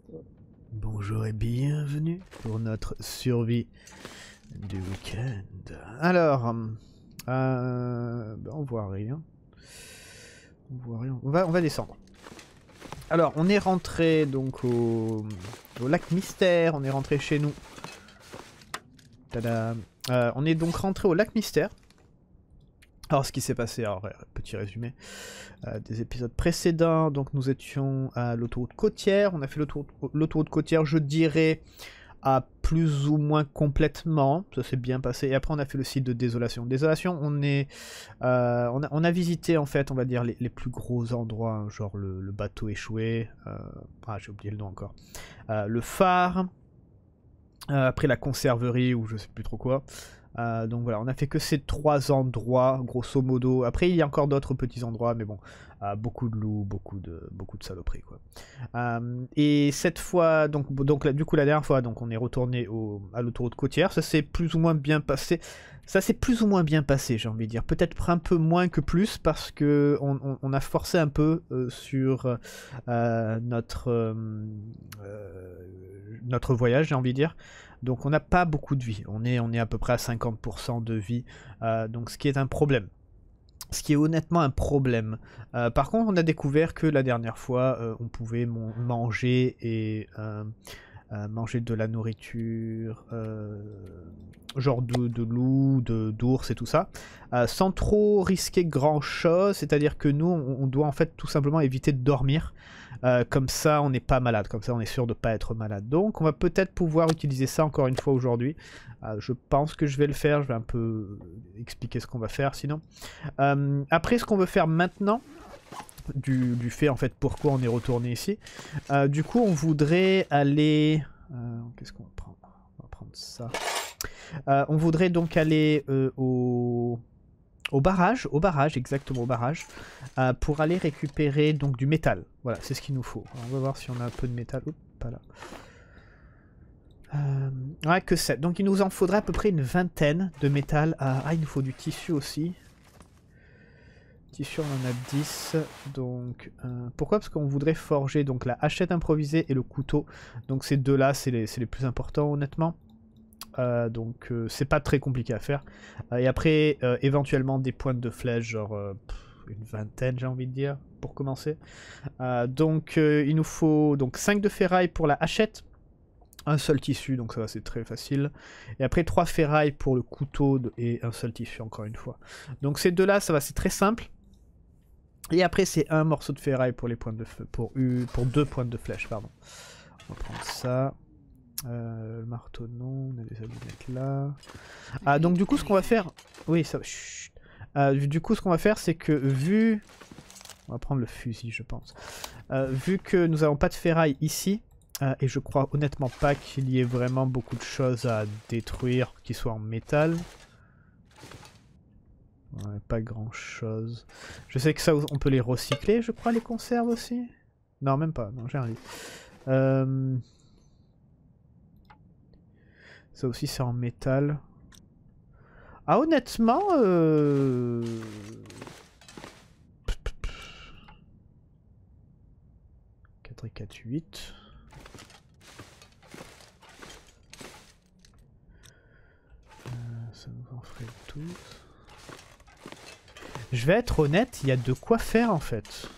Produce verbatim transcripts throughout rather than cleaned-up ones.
Bonjour et bienvenue pour notre survie du week-end. Alors, euh, ben on voit rien. On voit rien. On va, on va descendre. Alors, on est rentré donc au, au lac Mystère. On est rentré chez nous. Tada. Euh, on est donc rentré au lac Mystère. Alors, ce qui s'est passé, alors, petit résumé euh, des épisodes précédents. Donc, nous étions à l'autoroute côtière. On a fait l'autoroute côtière, je dirais, à plus ou moins complètement. Ça s'est bien passé. Et après, on a fait le site de Désolation. Désolation, on est, euh, on, a, on a visité, en fait, on va dire, les, les plus gros endroits, hein, genre le, le bateau échoué. Euh, ah, j'ai oublié le nom encore. Euh, le phare. Euh, après, la conserverie, ou je sais plus trop quoi. Euh, donc voilà, on a fait que ces trois endroits, grosso modo. Après, il y a encore d'autres petits endroits, mais bon, euh, beaucoup de loups, beaucoup de, beaucoup de saloperies, quoi. Euh, et cette fois, donc, donc là, du coup, la dernière fois, donc, on est retourné au, à l'autoroute côtière. Ça s'est plus ou moins bien passé. Ça s'est plus ou moins bien passé, j'ai envie de dire. Peut-être un peu moins que plus, parce que on, on, on a forcé un peu euh, sur euh, notre, euh, euh, notre voyage, j'ai envie de dire. Donc on n'a pas beaucoup de vie, on est, on est à peu près à cinquante pour cent de vie, euh, donc ce qui est un problème. Ce qui est honnêtement un problème. Euh, par contre, on a découvert que la dernière fois, euh, on pouvait manger et euh, euh, manger de la nourriture, euh, genre de, de loup, de d'ours et tout ça, euh, sans trop risquer grand chose. C'est-à-dire que nous, on, on doit en fait tout simplement éviter de dormir. Euh, comme ça, on n'est pas malade. Comme ça, on est sûr de ne pas être malade. Donc, on va peut-être pouvoir utiliser ça encore une fois aujourd'hui. Euh, je pense que je vais le faire. Je vais un peu expliquer ce qu'on va faire sinon. Euh, après, ce qu'on veut faire maintenant, du, du fait en fait pourquoi on est retourné ici, euh, du coup, on voudrait aller... Euh, Qu'est-ce qu'on va prendre? On va prendre ça. Euh, on voudrait donc aller euh, au... Au barrage, au barrage, exactement au barrage, euh, pour aller récupérer donc du métal. Voilà, c'est ce qu'il nous faut. Alors, on va voir si on a un peu de métal. Oups, pas là. Euh, ouais, que sept. Donc il nous en faudrait à peu près une vingtaine de métal. Ah, ah il nous faut du tissu aussi. Tissu, on en a dix. Donc, euh, pourquoi? Parce qu'on voudrait forger donc la hachette improvisée et le couteau. Donc ces deux-là, c'est les, les plus importants, honnêtement. Euh, donc euh, c'est pas très compliqué à faire. Euh, et après, euh, éventuellement des pointes de flèche, genre euh, pff, une vingtaine, j'ai envie de dire, pour commencer. Euh, donc euh, il nous faut donc cinq de ferraille pour la hachette, un seul tissu, donc ça va, c'est très facile. Et après trois ferrailles pour le couteau de, et un seul tissu, encore une fois. Donc ces deux-là, ça va, c'est très simple. Et après, c'est un morceau de ferraille pour les pointes de feu, pour, pour deux pointes de flèche, pardon. On va prendre ça. Euh, le marteau non, on a des allumettes là. Ah donc du coup ce qu'on va faire, oui ça, chut. Euh, du coup ce qu'on va faire c'est que vu, on va prendre le fusil je pense. Euh, vu que nous n'avons pas de ferraille ici euh, et je crois honnêtement pas qu'il y ait vraiment beaucoup de choses à détruire qui soient en métal. Ouais, pas grand chose. Je sais que ça on peut les recycler, je crois les conserves aussi. Non même pas, non j'ai rien dit. Euh... Ça aussi c'est en métal. Ah honnêtement... Euh... quatre et quatre, huit. Euh, ça nous en ferait tous. Je vais être honnête, il y a de quoi faire en fait.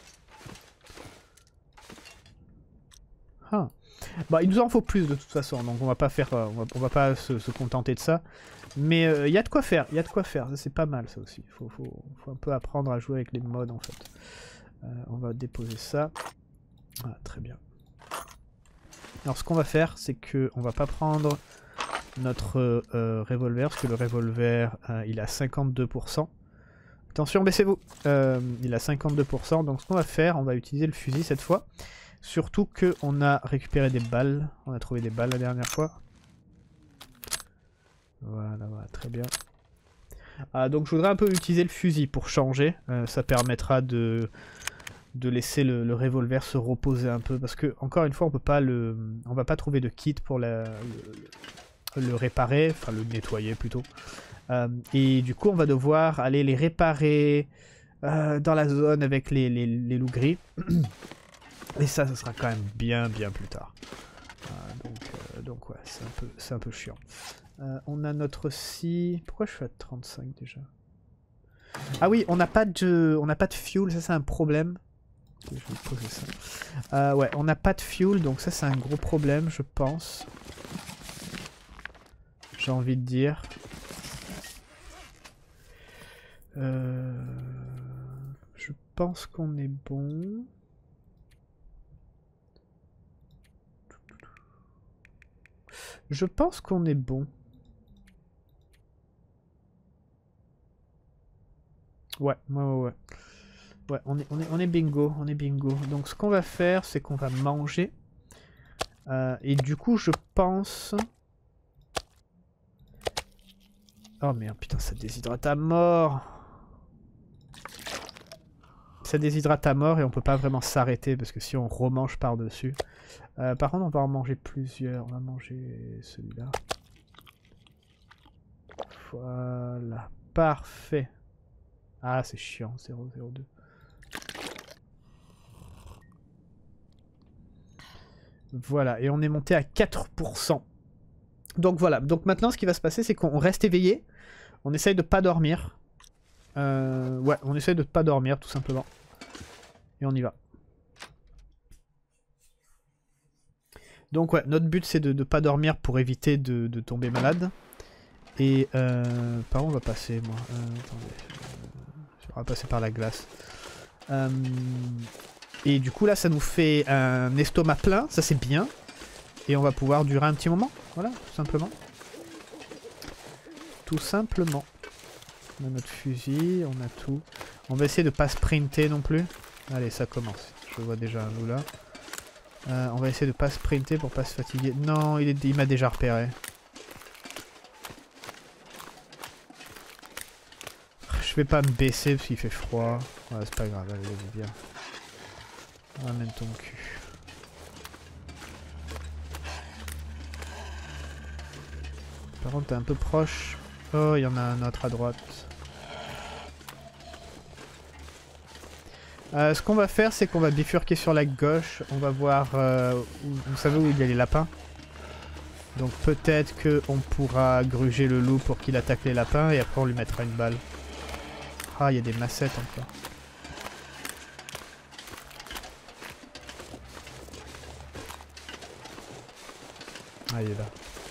Ah. Bah, il nous en faut plus de toute façon, donc on va pas faire, euh, on, va, on va pas se, se contenter de ça. Mais il euh, y a de quoi faire, il y a de quoi faire, c'est pas mal ça aussi. Faut, faut, faut un peu apprendre à jouer avec les modes en fait. Euh, on va déposer ça. Ah, très bien. Alors ce qu'on va faire, c'est que on va pas prendre notre euh, revolver, parce que le revolver, euh, il a cinquante-deux pour cent. Attention, baissez-vous. Euh, il a cinquante-deux pour cent, donc ce qu'on va faire, on va utiliser le fusil cette fois. Surtout qu'on a récupéré des balles. On a trouvé des balles la dernière fois. Voilà, voilà, très bien. Ah, donc je voudrais un peu utiliser le fusil pour changer. Euh, ça permettra de, de laisser le, le revolver se reposer un peu. Parce que, encore une fois, on peut pas le, on va pas trouver de kit pour la, le, le réparer. Enfin, le nettoyer plutôt. Euh, et du coup, on va devoir aller les réparer euh, dans la zone avec les, les, les loups gris. Et ça, ça sera quand même bien, bien plus tard. donc ouais, c'est un peu, c'est un peu chiant. Euh, on a notre scie... Pourquoi je suis à trente-cinq déjà? Ah oui, on n'a pas de, on n'a pas de fuel, ça c'est un problème. Je vais poser ça. Euh, ouais, on n'a pas de fuel, donc ça c'est un gros problème, je pense. J'ai envie de dire. Euh... Je pense qu'on est bon. Je pense qu'on est bon. Ouais, ouais, ouais, ouais. Ouais, on est, on est, on est bingo, on est bingo. Donc ce qu'on va faire, c'est qu'on va manger. Euh, et du coup, je pense... Oh merde, putain, ça déshydrate à mort. Ça déshydrate à mort et on peut pas vraiment s'arrêter parce que si on remange par-dessus... Euh, par contre, on va en manger plusieurs. On va manger celui-là. Voilà. Parfait. Ah, c'est chiant. zéro virgule zéro deux. Voilà. Et on est monté à quatre pour cent. Donc voilà. Donc maintenant, ce qui va se passer, c'est qu'on reste éveillé. On essaye de pas dormir. Euh, ouais, on essaye de pas dormir, tout simplement. Et on y va. Donc ouais, notre but c'est de ne pas dormir pour éviter de, de tomber malade. Et euh, par où on va passer moi euh, Attendez, euh, on va passer par la glace. Euh, et du coup là ça nous fait un estomac plein, ça c'est bien. Et on va pouvoir durer un petit moment, voilà, tout simplement. Tout simplement. On a notre fusil, on a tout. On va essayer de pas sprinter non plus. Allez, ça commence. Je vois déjà un loup là. Euh, on va essayer de pas sprinter pour pas se fatiguer. Non, il, est, il m'a déjà repéré. Je vais pas me baisser parce qu'il fait froid. Ouais, c'est pas grave, allez, vas-y, viens. Ramène ton cul. Par contre, t'es un peu proche. Oh, il y en a un autre à droite. Euh, ce qu'on va faire, c'est qu'on va bifurquer sur la gauche. On va voir... Euh, où, vous savez où il y a les lapins? Donc peut-être qu'on pourra gruger le loup pour qu'il attaque les lapins et après on lui mettra une balle. Ah, il y a des massettes encore. Ah, il est là.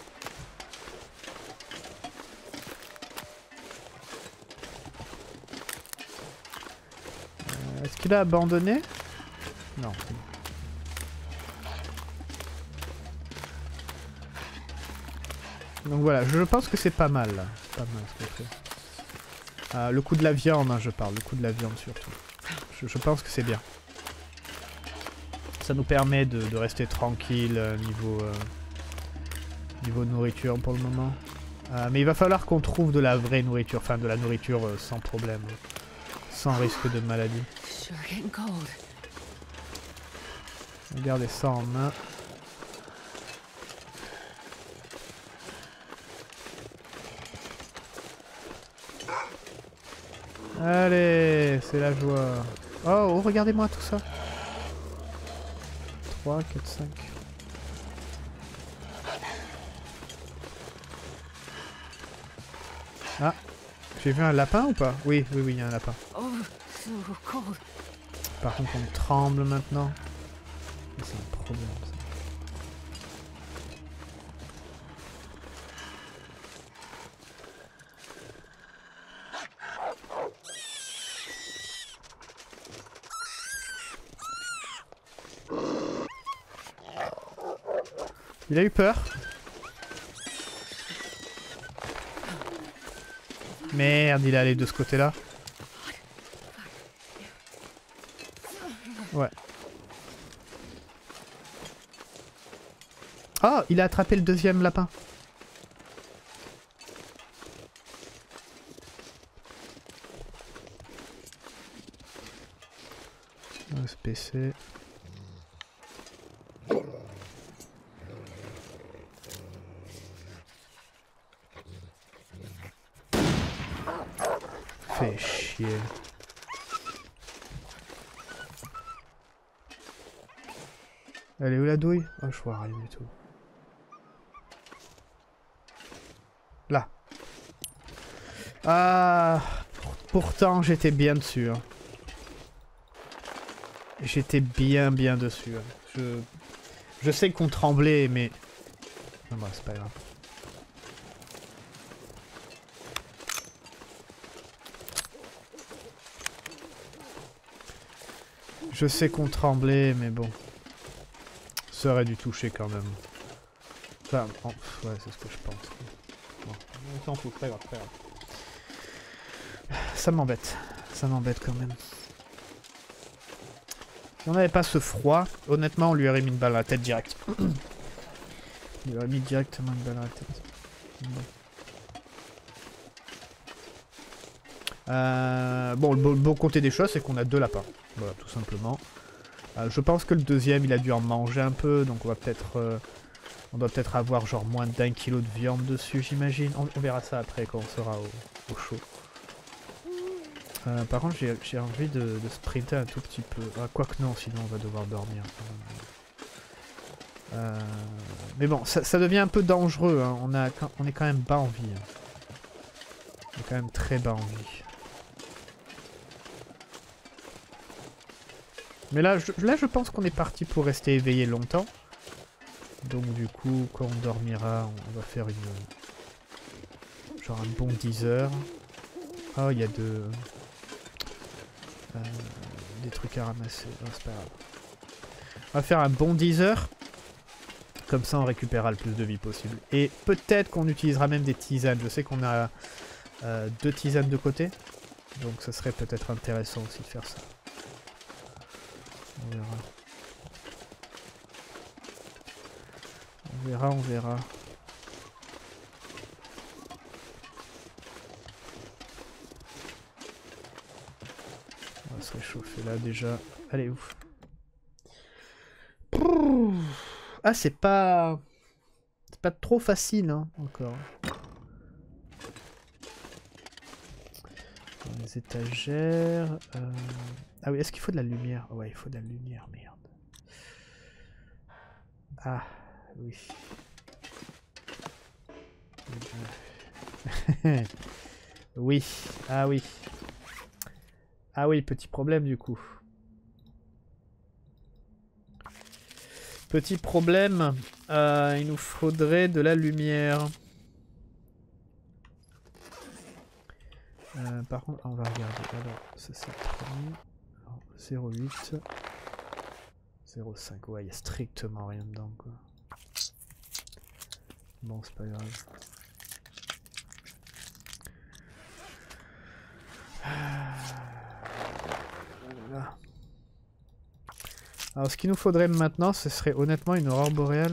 Euh, Est-ce qu'il a abandonné? Non. Donc voilà, je pense que c'est pas mal. Pas mal ce qu'on fait. Euh, le coup de la viande, hein, je parle. Le coup de la viande surtout. Je, je pense que c'est bien. Ça nous permet de, de rester tranquille euh, niveau, euh, niveau nourriture pour le moment. Euh, mais il va falloir qu'on trouve de la vraie nourriture. Enfin, de la nourriture euh, sans problème. Sans risque de maladie. Regardez ça en main. Allez, c'est la joie. Oh, oh regardez-moi tout ça. trois, quatre, cinq. Ah, j'ai vu un lapin ou pas? Oui, oui, oui, il y a un lapin. Par contre, on tremble maintenant. C'est un problème, ça. Il a eu peur. Merde, il est allé de ce côté-là. Ouais. Oh, il a attrapé le deuxième lapin. On va se baisser. Fait chier. Elle est où la douille? Oh, je vois rien du tout. Là. Ah, pourtant j'étais bien dessus. Hein. J'étais bien bien dessus. Hein. Je, je sais qu'on tremblait, mais... Non, bah, c'est pas grave. Je sais qu'on tremblait, mais bon. Ça aurait dû toucher quand même. Enfin, oh, ouais, c'est ce que je pense. Bon, on s'en fout, très grave, très grave. Ça m'embête. Ça m'embête quand même. Si on n'avait pas ce froid, honnêtement, on lui aurait mis une balle à la tête direct. On lui aurait mis directement une balle à la tête. Bon. Euh, bon, le bon côté des choses, c'est qu'on a deux lapins. Voilà, tout simplement. Euh, je pense que le deuxième, il a dû en manger un peu, donc on va peut-être... Euh, on doit peut-être avoir genre moins d'un kilo de viande dessus, j'imagine. On, on verra ça après quand on sera au, au chaud. Euh, par contre, j'ai envie de, de sprinter un tout petit peu. Ah, quoique non, sinon on va devoir dormir. Euh, mais bon, ça, ça devient un peu dangereux. Hein. On, a, on est quand même bas en vie. Hein. On est quand même très bas en vie. Mais là, je, là, je pense qu'on est parti pour rester éveillé longtemps. Donc du coup, quand on dormira, on va faire une... genre un bon dix heures. Oh, il y a de... Euh, des trucs à ramasser. Non, c'est pas grave. On va faire un bon dix heures. Comme ça, on récupérera le plus de vie possible. Et peut-être qu'on utilisera même des tisanes. Je sais qu'on a euh, deux tisanes de côté. Donc ça serait peut-être intéressant aussi de faire ça. On verra. On verra, on verra. On va se réchauffer là déjà. Allez, ouf. Ah, c'est pas... C'est pas trop facile, hein, encore. Dans les étagères... Euh... Ah oui, est-ce qu'il faut de la lumière? Ouais, il faut de la lumière, merde. Ah, oui. Oui, ah oui. Ah oui, petit problème du coup. Petit problème, euh, il nous faudrait de la lumière. Euh, par contre, on va regarder. Alors, ça c'est le premier. zéro huit. zéro cinq. Ouais, il n'y a strictement rien dedans, quoi. Bon, c'est pas grave. Voilà. Alors, ce qu'il nous faudrait maintenant, ce serait honnêtement une aurore boréale.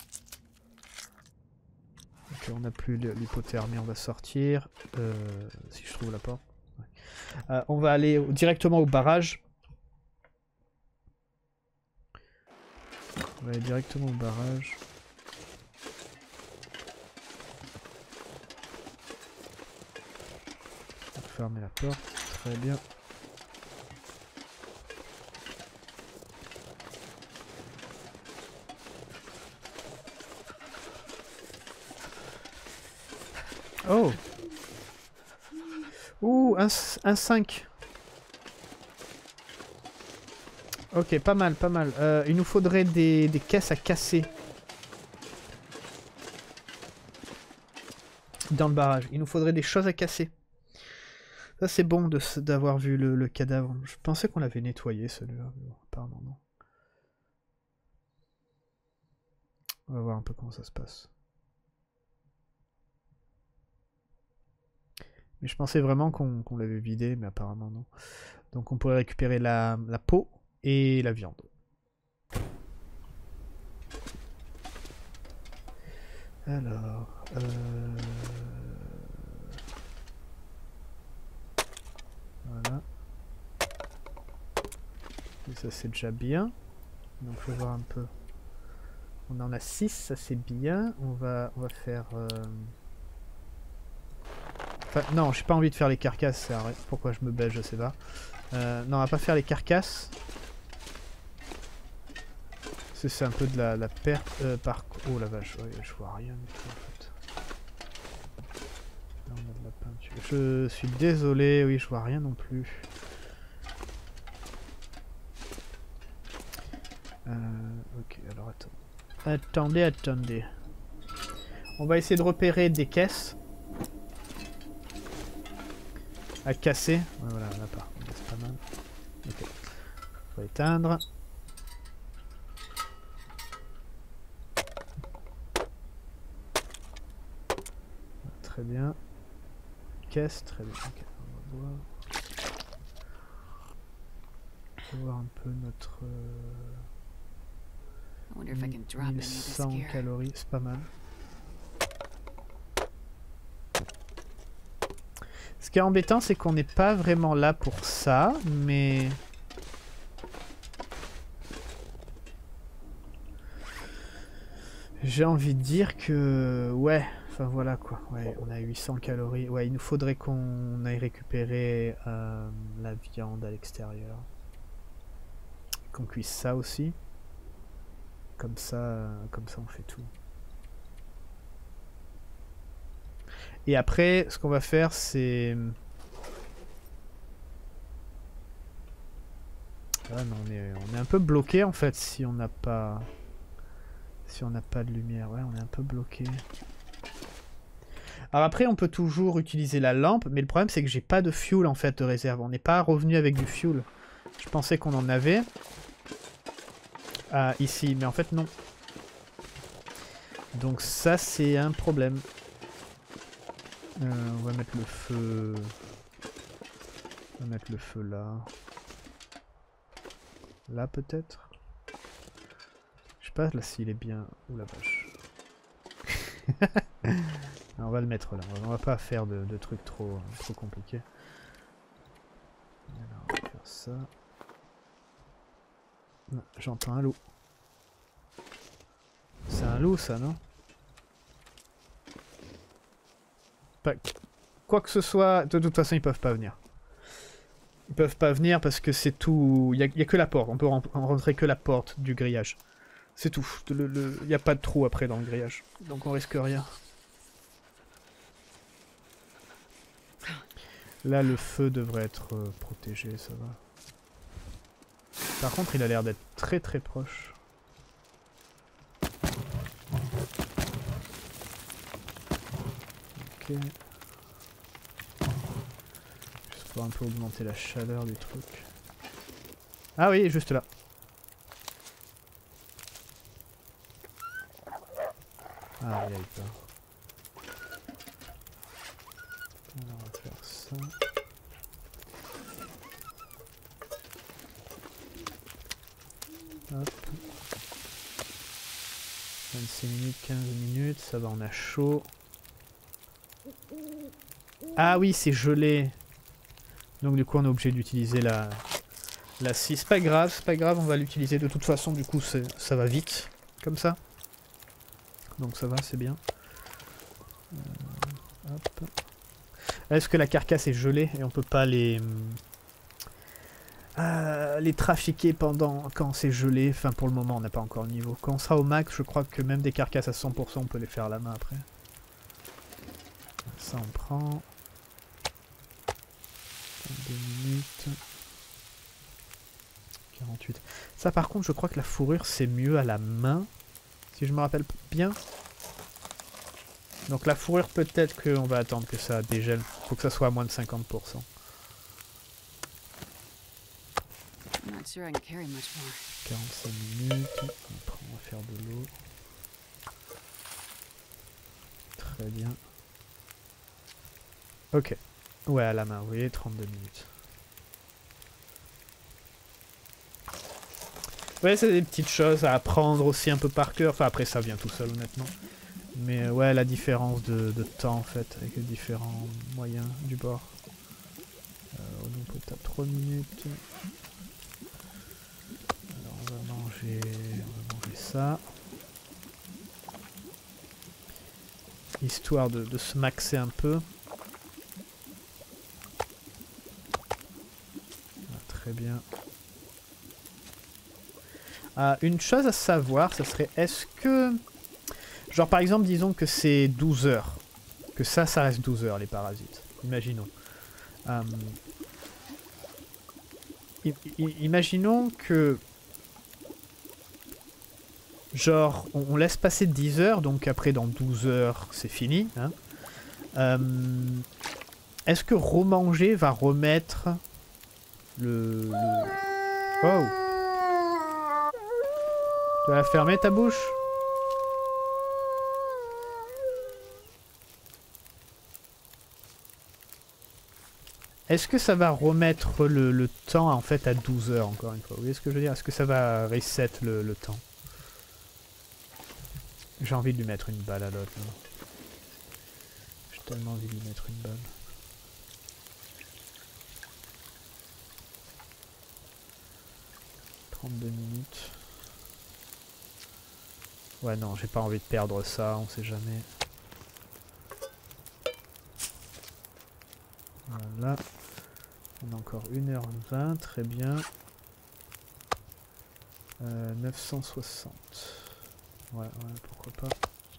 Ok, on n'a plus l'hypothermie, on va sortir. Euh, si je trouve la porte. Ouais. Euh, on va aller directement au barrage. On va aller directement au barrage. On va fermer la porte. Très bien. Oh! Ouh, un, un cinq. Ok, pas mal, pas mal. Euh, il nous faudrait des, des caisses à casser. Dans le barrage. Il nous faudrait des choses à casser. Ça, c'est bon d'avoir vu le, le cadavre. Je pensais qu'on l'avait nettoyé, celui-là. Bon, apparemment, non. On va voir un peu comment ça se passe. Mais je pensais vraiment qu'on qu'on l'avait vidé, mais apparemment non. Donc on pourrait récupérer la, la peau et la viande. Alors... Euh... Voilà. Et ça c'est déjà bien. Donc je vais voir un peu. On en a six, ça c'est bien. On va, on va faire... Euh... Enfin, non, j'ai pas envie de faire les carcasses. Pourquoi je me baisse, je sais pas. Euh, non, on va pas faire les carcasses. C'est un peu de la, la perte euh, par... Oh la vache, ouais, je vois rien du tout en fait. Je suis désolé, oui, je vois rien non plus. Euh, ok, alors attends. Attendez, attendez. On va essayer de repérer des caisses à casser. Ouais, voilà, là pas. C'est pas mal. Ok. On va éteindre. Très bien. Caisse, très bien. Okay, on va voir. On va voir un peu notre euh, mille cent calories, c'est pas mal. Ce qui est embêtant, c'est qu'on n'est pas vraiment là pour ça, mais... J'ai envie de dire que... Ouais, enfin voilà quoi. Ouais, on a huit cents calories. Ouais, il nous faudrait qu'on aille récupérer euh, la viande à l'extérieur. Qu'on cuise ça aussi. Comme ça, euh, comme ça on fait tout. Et après, ce qu'on va faire, c'est... Ah non, on est, on est un peu bloqué en fait si on n'a pas... Si on n'a pas de lumière. Ouais, on est un peu bloqué. Alors après, on peut toujours utiliser la lampe, mais le problème c'est que j'ai pas de fuel en fait de réserve. On n'est pas revenu avec du fuel. Je pensais qu'on en avait. Ah, ici, mais en fait non. Donc ça c'est un problème. Euh, on va mettre le feu... On va mettre le feu là. Là peut-être. Je sais pas là s'il est bien... Ouh la vache. On va le mettre là. On va pas faire de, de trucs trop, trop compliqués. Alors, on va faire ça. J'entends un loup. C'est un loup ça, non? Pas... Quoi que ce soit, de toute façon ils peuvent pas venir. Ils peuvent pas venir parce que c'est tout... Il n'y a, a que la porte, on peut en rentrer que la porte du grillage. C'est tout. Le, le... Il n'y a pas de trou après dans le grillage. Donc on risque rien. Là le feu devrait être euh, protégé, ça va. Par contre il a l'air d'être très très proche. Ok. Juste pour un peu augmenter la chaleur du truc. Ah oui, juste là. Ah, il y a eu peur. Alors, on va faire ça. Hop. vingt-six minutes, quinze minutes, ça va, on a chaud. Ah oui, c'est gelé. Donc du coup on est obligé d'utiliser la, la scie. C'est pas grave, c'est pas grave, on va l'utiliser de toute façon, du coup ça va vite. Comme ça. Donc ça va, c'est bien. Euh, hop. Est-ce que la carcasse est gelée et on peut pas les... Euh, les trafiquer pendant quand c'est gelé? Enfin pour le moment on n'a pas encore le niveau. Quand on sera au max, je crois que même des carcasses à cent pour cent on peut les faire à la main après. Ça on prend. deux minutes. quarante-huit. Ça par contre je crois que la fourrure c'est mieux à la main. Si je me rappelle bien. Donc la fourrure peut-être qu'on va attendre que ça dégèle. Faut que ça soit à moins de cinquante pour cent. quarante-cinq minutes. Après on va faire de l'eau. Très bien. Ok. Ouais, à la main, vous voyez, trente-deux minutes. Ouais, c'est des petites choses à apprendre aussi un peu par cœur. Enfin, après, ça vient tout seul, honnêtement. Mais ouais, la différence de, de temps, en fait, avec les différents moyens du bord. Euh, donc, on peut taper trois minutes. Alors, on va manger, on va manger ça. Histoire de, de se maxer un peu. Très bien. Ah, une chose à savoir, ça serait, est-ce que... Genre par exemple, disons que c'est douze heures. Que ça, ça reste douze heures, les parasites. imaginons. Euh, imaginons que... Genre, on, on laisse passer dix heures, donc après dans douze heures, c'est fini. Hein. Euh, Est-ce que remanger va remettre le... le... Oh! Tu vas la fermer ta bouche? Est-ce que ça va remettre le, le temps en fait à douze heures encore une fois? Vous voyez ce que je veux dire? Est-ce que ça va reset le, le temps? J'ai envie de lui mettre une balle à l'autre. J'ai tellement envie de lui mettre une balle. trente-deux minutes. Ouais non, j'ai pas envie de perdre ça, on sait jamais. Voilà. On a encore une heure vingt, très bien. Euh, neuf cent soixante. Ouais, ouais, pourquoi pas.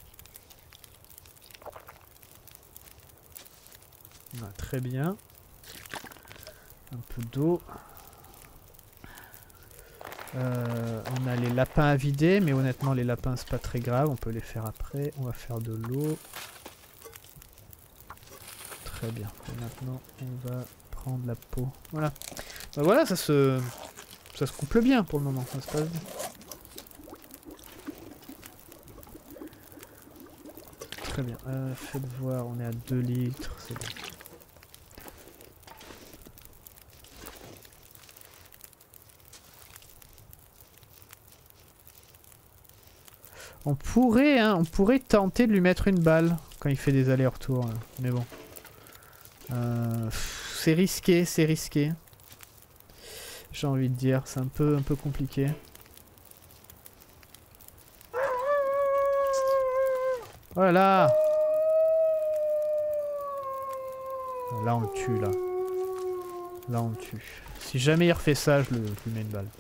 Ah, très bien. Un peu d'eau. Euh, on a les lapins à vider, mais honnêtement les lapins c'est pas très grave, on peut les faire après. On va faire de l'eau. Très bien. Et maintenant on va prendre la peau. Voilà. Ben voilà, ça se... ça se couple bien pour le moment, ça se passe bien. Très bien. Euh, faites voir, on est à deux litres, c'est bon. On pourrait, hein, on pourrait tenter de lui mettre une balle quand il fait des allers-retours, hein. Mais bon. Euh, c'est risqué, c'est risqué. J'ai envie de dire, c'est un peu, un peu compliqué. Voilà. Là on le tue, là. Là on le tue. Si jamais il refait ça, je, le, je lui mets une balle.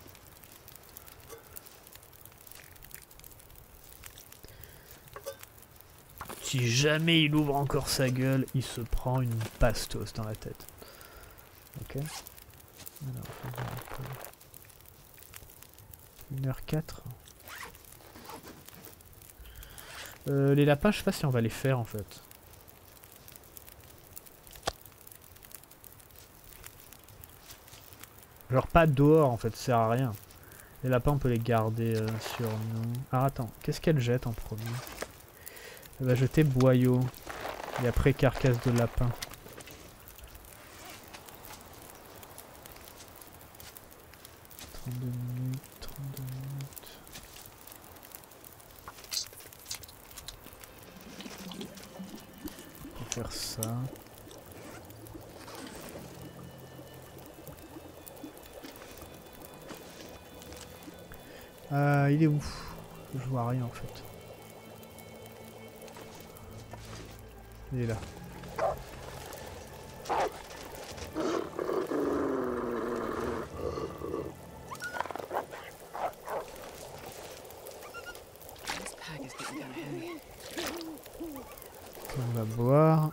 Si jamais il ouvre encore sa gueule, il se prend une bastos dans la tête. Ok. Alors, une heure quatre. Euh, les lapins, je sais pas si on va les faire en fait. Genre pas dehors en fait, ça sert à rien. Les lapins, on peut les garder euh, sur nous. Alors attends, qu'est-ce qu'elle jette en premier? Elle va jeter boyau. Et après carcasse de lapin. trente-deux minutes, trente-deux minutes. On va faire ça. Euh, il est où? Je vois rien en fait. Il est là. On va boire.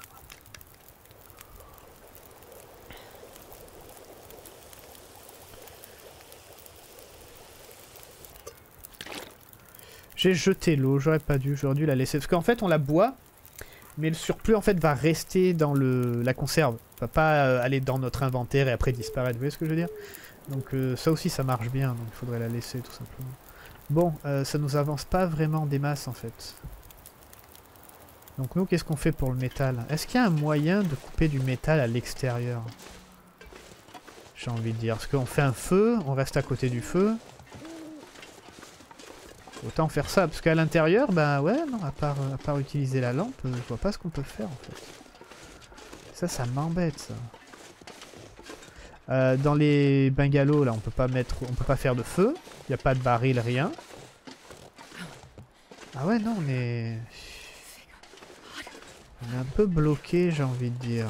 J'ai jeté l'eau, j'aurais pas dû, j'aurais dû la laisser. Parce qu'en fait on la boit, mais le surplus en fait va rester dans le, la conserve. Va pas euh, aller dans notre inventaire et après disparaître, vous voyez ce que je veux dire? Donc euh, ça aussi ça marche bien, donc il faudrait la laisser tout simplement. Bon, euh, ça nous avance pas vraiment des masses en fait. Donc nous qu'est-ce qu'on fait pour le métal? Est-ce qu'il y a un moyen de couper du métal à l'extérieur? J'ai envie de dire, parce qu'on fait un feu, on reste à côté du feu. Autant faire ça, parce qu'à l'intérieur, bah ouais, non, à part, à part utiliser la lampe, je vois pas ce qu'on peut faire en fait. Ça, ça m'embête ça. Euh, dans les bungalows, là, on peut pas mettre, on peut pas faire de feu. Il n'y a pas de baril, rien. Ah ouais, non, on est... On est un peu bloqué, j'ai envie de dire.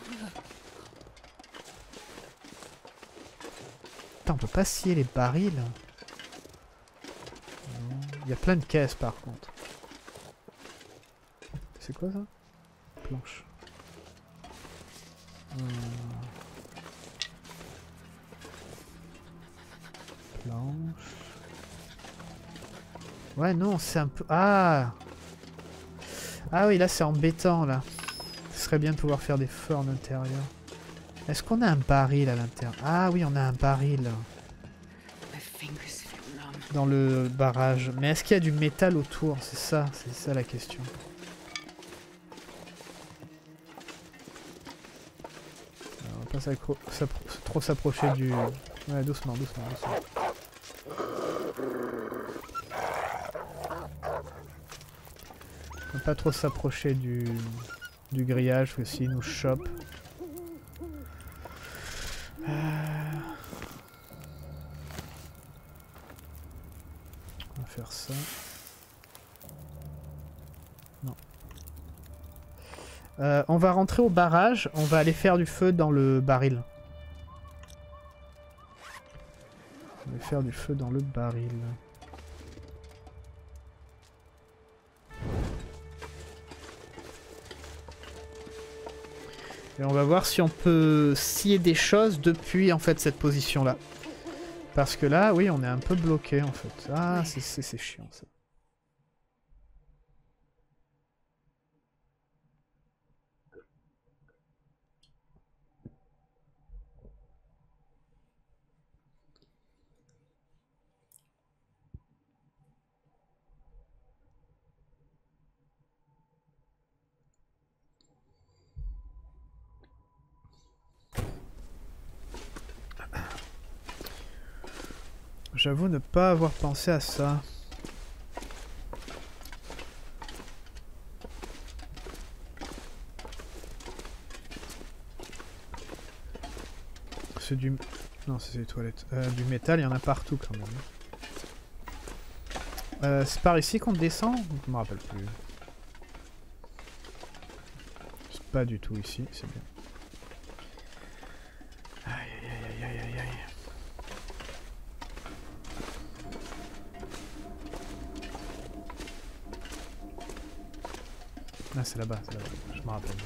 Putain, on peut pas scier les barils. Il y a plein de caisses par contre. C'est quoi ça? Planche. Hum. Planche. Ouais, non, c'est un peu... Ah Ah oui, là, c'est embêtant, là. Ce serait bien de pouvoir faire des feux en intérieur. Est-ce qu'on a un baril à l'intérieur? Ah oui, on a un baril. Dans le barrage. Mais est-ce qu'il y a du métal autour? C'est ça, c'est ça la question. Alors, on va pas s'accro- s'appro- trop s'approcher du... Ouais, doucement, doucement, doucement. On va pas trop s'approcher du... du grillage, parce que s'il nous chope... Euh... On va faire ça. Non. Euh, on va rentrer au barrage, on va aller faire du feu dans le baril. On va faire du feu dans le baril. Et on va voir si on peut scier des choses depuis en fait cette position là. Parce que là, oui, on est un peu bloqué en fait. Ah, c'est chiant ça. J'avoue ne pas avoir pensé à ça. C'est du... Non, c'est les toilettes. Euh, du métal, il y en a partout quand même. Euh, c'est par ici qu'on descend? Je me rappelle plus. C'est pas du tout ici, c'est bien. Aïe aïe aïe aïe aïe aïe. Ah, c'est là-bas, c'est là-bas, je me rappelle.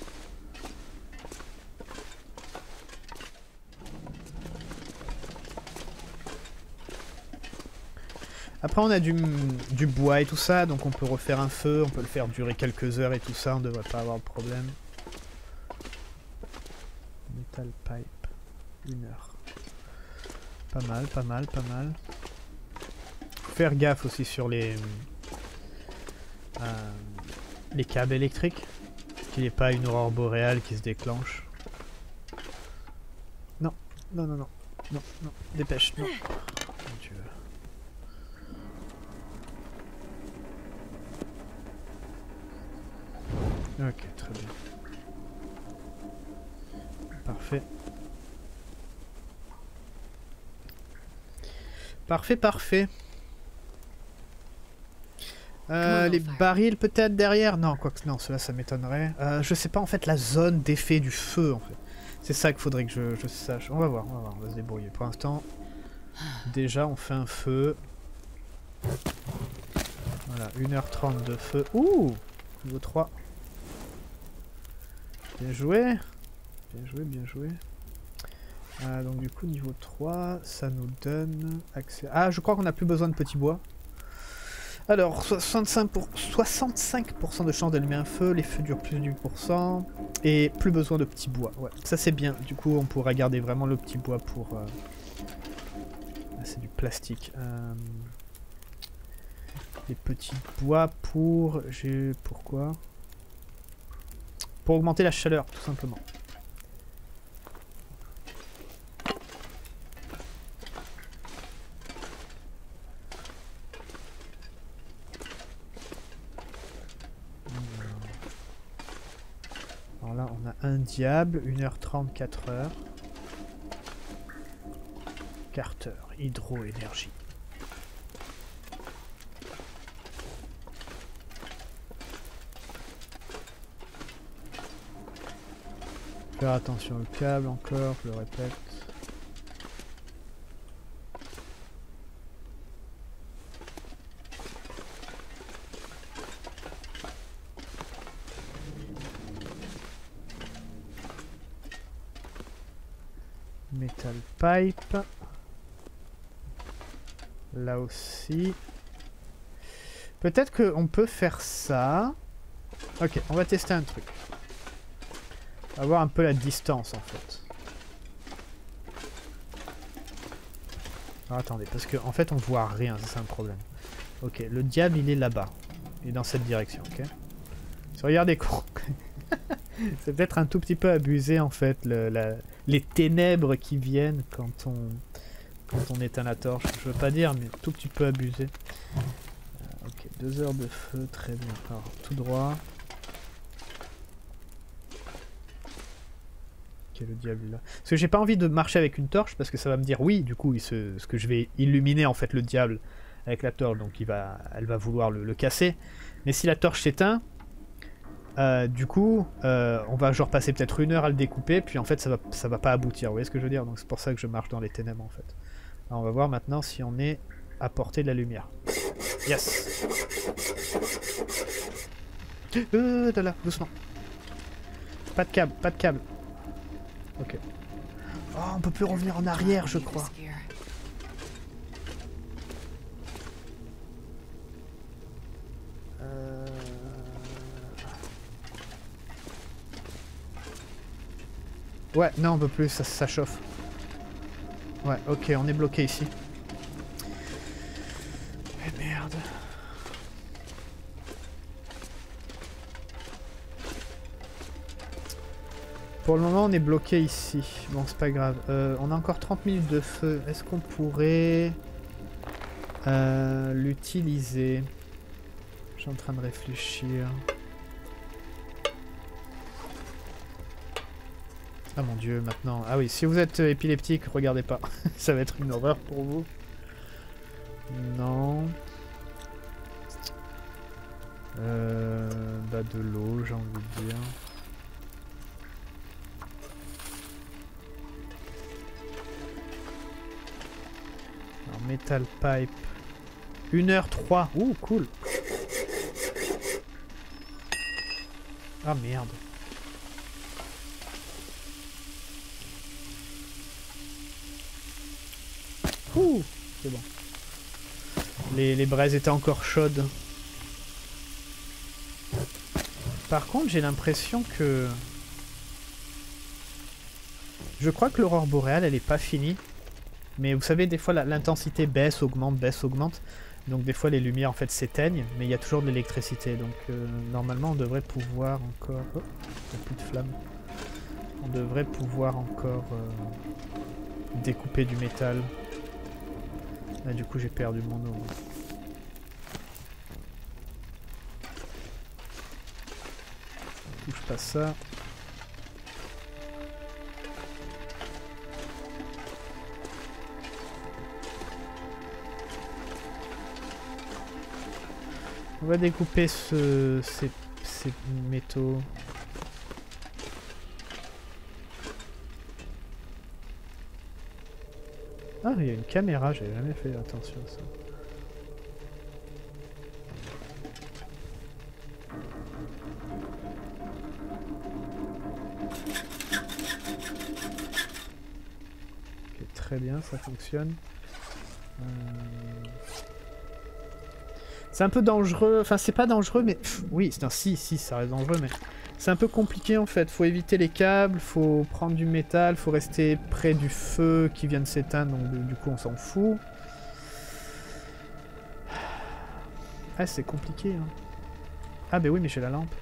Après on a du, du bois et tout ça, donc on peut refaire un feu, on peut le faire durer quelques heures et tout ça, on devrait pas avoir de problème. Metal pipe, une heure. Pas mal, pas mal, pas mal. Faut faire gaffe aussi sur les... Euh, les câbles électriques, qu'il n'y ait pas une aurore boréale qui se déclenche. Non, non, non, non, non, non, dépêche, non. Mon Dieu. Ok, très bien. Parfait. Parfait, parfait. Euh, les barils peut-être derrière? Non, quoique non, cela ça m'étonnerait. Euh, je sais pas en fait la zone d'effet du feu en fait. C'est ça qu'il faudrait que je, je sache. On va voir, on va voir, on va se débrouiller. Pour l'instant, déjà on fait un feu. Voilà, une heure trente de feu. Ouh, niveau trois. Bien joué. Bien joué, bien joué. Euh, donc du coup niveau trois, ça nous donne accès... Ah, je crois qu'on n'a plus besoin de petits bois. Alors, soixante-cinq pour... soixante-cinq pour cent de chance d'allumer un feu, les feux durent plus de huit pour cent, et plus besoin de petits bois. Ouais, ça c'est bien. Du coup, on pourra garder vraiment le petit bois pour... Euh... Ah, c'est du plastique. Euh... Les petits bois pour... J'ai... Pourquoi? Pour augmenter la chaleur, tout simplement. Alors là, on a un diable, une heure trente, quatre heures. Carter, hydro-énergie. Faire attention au câble encore, je le répète. Metal pipe. Là aussi. Peut-être qu'on peut faire ça. Ok, on va tester un truc. On va voir un peu la distance en fait. Alors, attendez, parce qu'en en fait on voit rien, c'est ça le problème. Ok, le diable il est là-bas. Il est dans cette direction, ok. Si regardez, c'est peut-être un tout petit peu abusé en fait, le, la, les ténèbres qui viennent quand on, quand on éteint la torche. Je veux pas dire, mais tout petit peu abusé. Euh, ok, deux heures de feu, très bien. Alors, tout droit. Ok, le diable est là. Parce que j'ai pas envie de marcher avec une torche, parce que ça va me dire oui, du coup, il se, ce que je vais illuminer en fait le diable avec la torche, donc il va, elle va vouloir le, le casser. Mais si la torche s'éteint, euh, du coup, euh, on va genre passer peut-être une heure à le découper, puis en fait ça va, ça va pas aboutir, vous voyez ce que je veux dire? Donc c'est pour ça que je marche dans les ténèbres en fait. Alors on va voir maintenant si on est à portée de la lumière. Yes. Euh, de là, doucement. Pas de câble, pas de câble. Ok. Oh, on peut plus revenir en arrière, je crois. Euh... Ouais, non, on peut plus, ça, ça chauffe. Ouais, ok, on est bloqué ici. Mais merde. Pour le moment, on est bloqué ici. Bon, c'est pas grave. Euh, on a encore trente minutes de feu. Est-ce qu'on pourrait euh, l'utiliser? Je suis en train de réfléchir. Ah mon dieu, maintenant... Ah oui, si vous êtes épileptique, regardez pas. Ça va être une horreur pour vous. Non. Euh, bah de l'eau, j'ai envie de dire. Alors, metal pipe. une heure trois. Ouh, cool. Ah merde. Ouh, c'est bon. Les, les braises étaient encore chaudes. Par contre, j'ai l'impression que... Je crois que l'aurore boréale, elle est pas finie. Mais vous savez, des fois, l'intensité baisse, augmente, baisse, augmente. Donc des fois, les lumières, en fait, s'éteignent. Mais il y a toujours de l'électricité. Donc, euh, normalement, on devrait pouvoir encore... Oh, il n'y a plus de flamme. On devrait pouvoir encore euh, découper du métal. Ah, du coup, j'ai perdu mon eau. Touche pas ça. On va découper ce, ces, ces métaux. Ah, il y a une caméra, j'avais jamais fait attention à ça. Ok, très bien, ça fonctionne. Euh... C'est un peu dangereux, enfin c'est pas dangereux, mais pff, oui, c'est un si, si, ça reste dangereux, mais c'est un peu compliqué en fait. Faut éviter les câbles, faut prendre du métal, faut rester près du feu qui vient de s'éteindre, donc du coup on s'en fout. Ah, c'est compliqué, hein. Ah, bah oui, mais j'ai la lampe.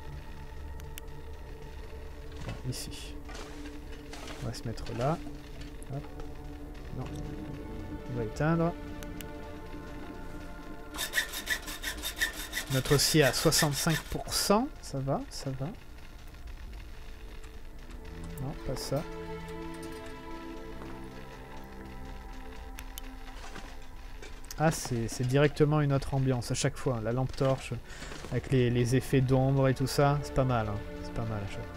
Bon, ici. On va se mettre là. Hop. Non. On va éteindre. Notre scie à soixante-cinq pour cent. Ça va, ça va. Non, pas ça. Ah, c'est directement une autre ambiance à chaque fois. La lampe torche, avec les, les effets d'ombre et tout ça, c'est pas mal. Hein. C'est pas mal à chaque fois.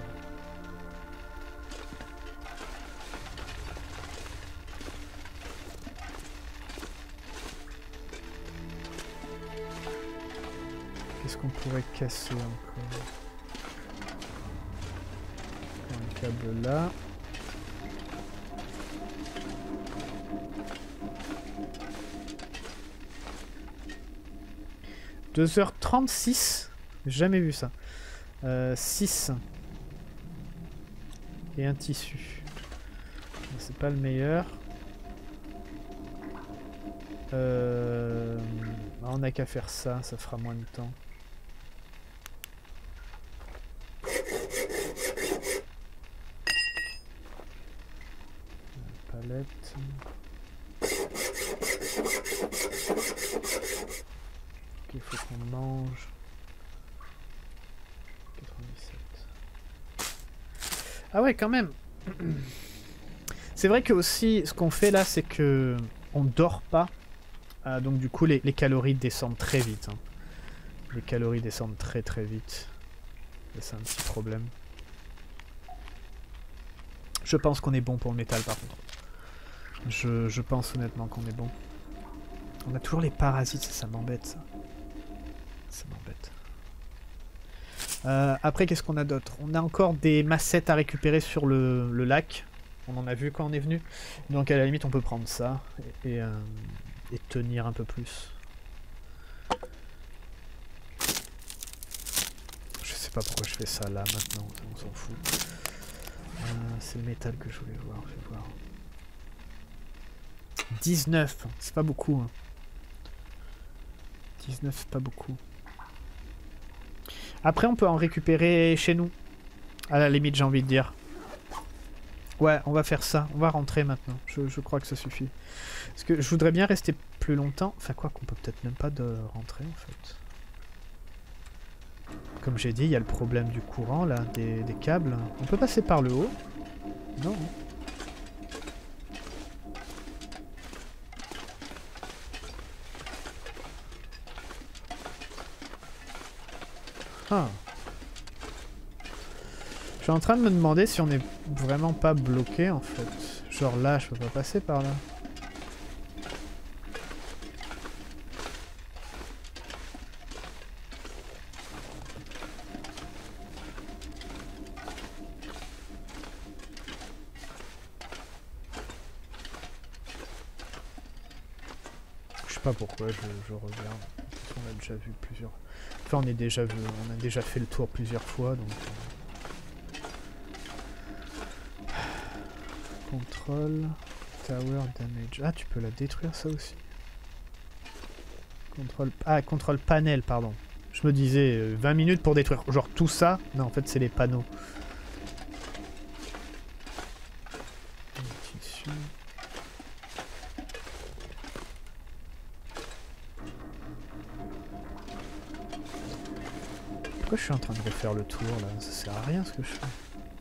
Qu'est-ce qu'on pourrait casser encore? Un câble là. deux heures trente-six. J'ai jamais vu ça. Euh, six. Et un tissu. C'est pas le meilleur. Euh... On n'a qu'à faire ça, ça fera moins de temps. Palette. Il faut qu'on mange. quatre-vingt-dix-sept. Ah ouais, quand même. C'est vrai que aussi, ce qu'on fait là, c'est que on dort pas. Ah, donc du coup, les, les calories descendent très vite. Hein. Les calories descendent très très vite. C'est un petit problème. Je pense qu'on est bon pour le métal par contre. Je, je pense honnêtement qu'on est bon. On a toujours les parasites, ça, ça m'embête ça. Ça m'embête. Euh, après, qu'est-ce qu'on a d'autre? On a encore des massettes à récupérer sur le, le lac. On en a vu quand on est venu. Donc à la limite, on peut prendre ça et, et, euh, et tenir un peu plus. Je sais pas pourquoi je fais ça là maintenant, on s'en fout. Euh, C'est le métal que je voulais voir, je vais voir. dix-neuf, c'est pas beaucoup. Hein. dix-neuf, c'est pas beaucoup. Après, on peut en récupérer chez nous. À la limite, j'ai envie de dire. Ouais, on va faire ça. On va rentrer maintenant. Je, je crois que ça suffit. Parce que je voudrais bien rester plus longtemps. Enfin, quoi qu'on peut peut-être même pas de rentrer, en fait. Comme j'ai dit, il y a le problème du courant, là, des, des câbles. On peut passer par le haut? Non. Ah. Je suis en train de me demander si on est vraiment pas bloqué en fait. Genre là, je peux pas passer par là. Je sais pas pourquoi je, je regarde. On a déjà vu plusieurs. Enfin, on est déjà vu, on a déjà fait le tour plusieurs fois, donc. Contrôle, tower damage. Ah, tu peux la détruire ça aussi. Contrôle, ah, contrôle panel, pardon. Je me disais euh, vingt minutes pour détruire. Genre tout ça. Non, en fait, c'est les panneaux. Tissu. Pourquoi je suis en train de refaire le tour là? Ça sert à rien ce que je fais.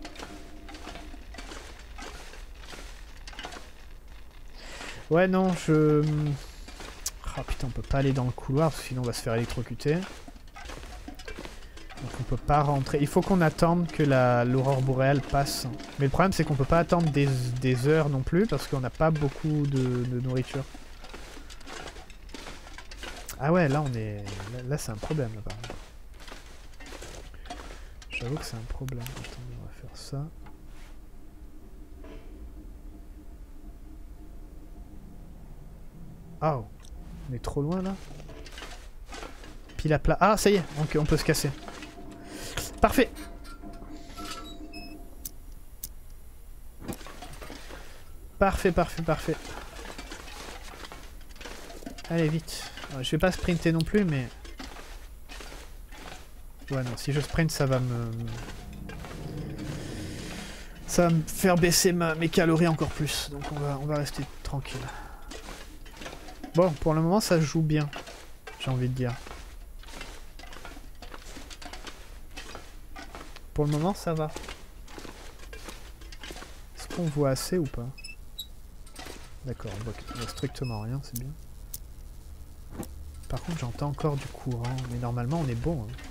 Ouais, non, je... Ah putain, on peut pas aller dans le couloir, parce que sinon on va se faire électrocuter. Donc on peut pas rentrer. Il faut qu'on attende que la l'aurore boréale passe. Mais le problème, c'est qu'on peut pas attendre des, des heures non plus, parce qu'on n'a pas beaucoup de, de nourriture. Ah ouais, là, on est... Là, là c'est un problème, là, par contre. J'avoue que c'est un problème. Attendez, on va faire ça. Oh, on est trop loin là. Pile à plat. Ah, ça y est, on, on peut se casser. Parfait. Parfait, parfait, parfait. Allez, vite. Je vais pas sprinter non plus, mais... Ouais, non, si je sprint, ça va me... Ça va me faire baisser ma, mes calories encore plus. Donc on va, on va rester tranquille. Bon, pour le moment, ça se joue bien. J'ai envie de dire. Pour le moment, ça va. Est-ce qu'on voit assez ou pas? D'accord, on voit, on voit strictement rien, c'est bien. Par contre, j'entends encore du courant, mais normalement, on est bon. Hein.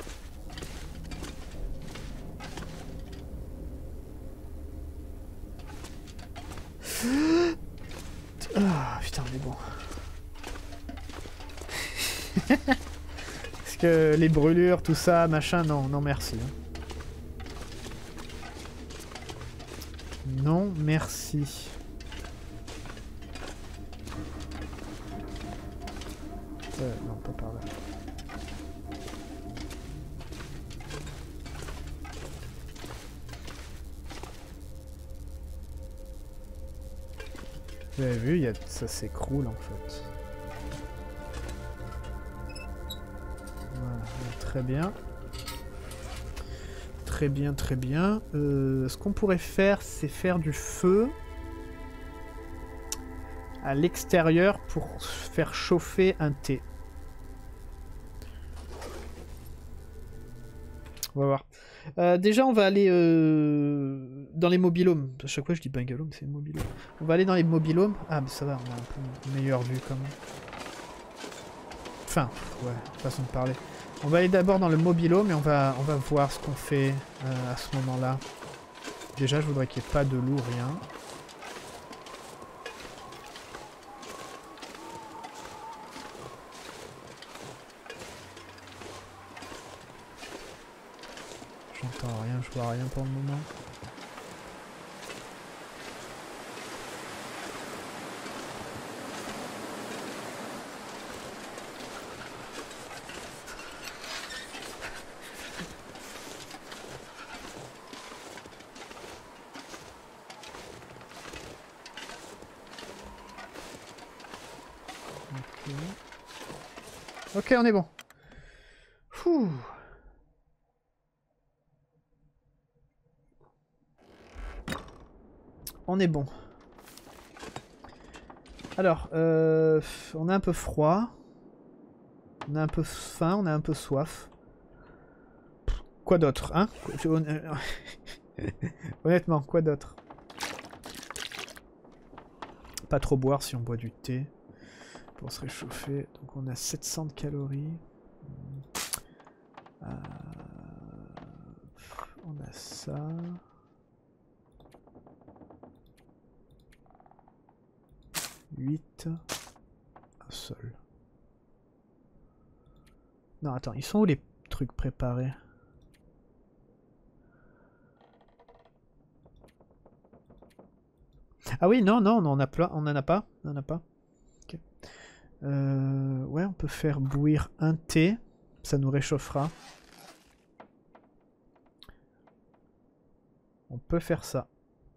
Ah, putain, on est bon. Parce que les brûlures, tout ça, machin, non, non merci. Hein. Non, merci. Euh, non, pas par là. Vous avez vu, il y a... ça s'écroule en fait. Voilà, très bien. Très bien, très bien. Euh, ce qu'on pourrait faire, c'est faire du feu à l'extérieur pour faire chauffer un thé. On va voir. Euh, déjà, on va aller euh, dans les mobilhomes. À chaque fois, je dis bungalome, c'est mobilhome. On va aller dans les mobilhomes. Ah, mais ça va, on a un peu une meilleure vue quand même. Enfin, ouais, façon de parler. On va aller d'abord dans le mobilhome et on va, on va voir ce qu'on fait euh, à ce moment-là. Déjà, je voudrais qu'il n'y ait pas de loup, rien. J'entends rien, je vois rien pour le moment. Ok, on est bon. Fouh. On est bon. Alors, euh, on a un peu froid. On a un peu faim, on a un peu soif. Quoi d'autre, hein? Honnêtement, quoi d'autre? Pas trop boire si on boit du thé. Pour se réchauffer. Donc on a sept cents de calories. Euh, on a ça. huit. Un seul. Non, attends, ils sont où les trucs préparés? Ah oui, non, non, on en a plein, on en a pas, on en a pas. Okay. Euh, ouais, on peut faire bouillir un thé, ça nous réchauffera. On peut faire ça.